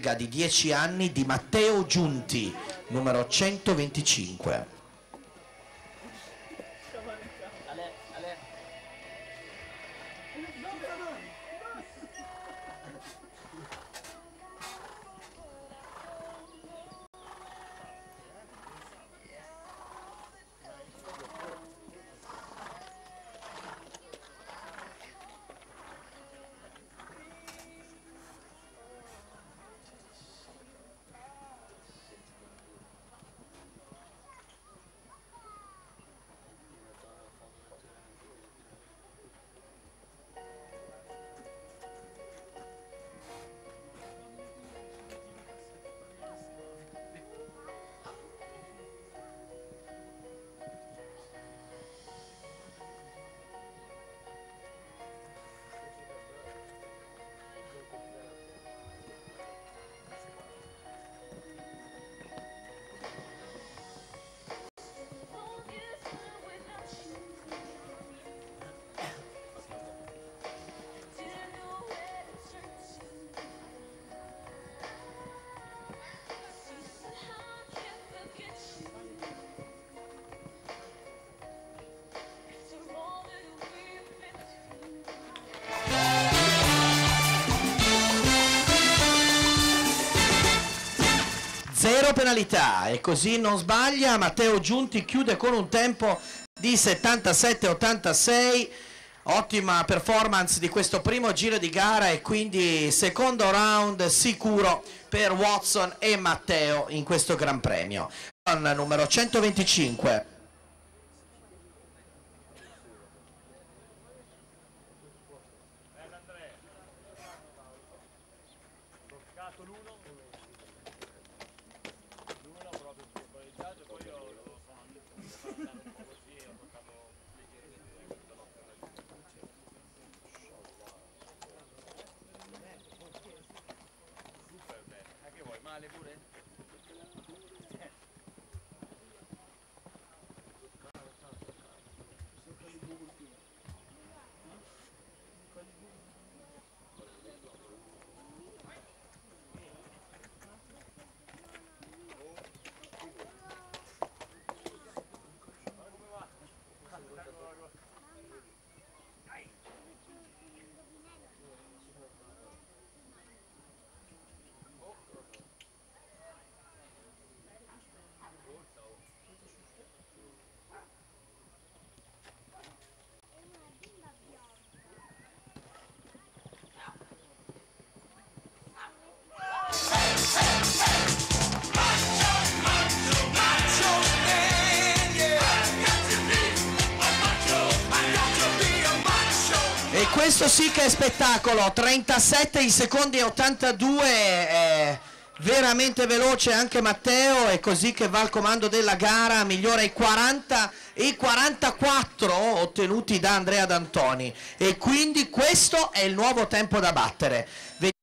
di 10 anni di Matteo Giunti, numero 125. Zero penalità e così non sbaglia. Matteo Giunti chiude con un tempo di 77,86. Ottima performance di questo primo giro di gara e quindi secondo round sicuro per Watson e Matteo in questo Gran Premio. Con numero 125. E questo sì che è spettacolo, 37 in secondi e 82, veramente veloce anche Matteo, è così che va al comando della gara, migliora i 40 e i 44 ottenuti da Andrea D'Antoni e quindi questo è il nuovo tempo da battere.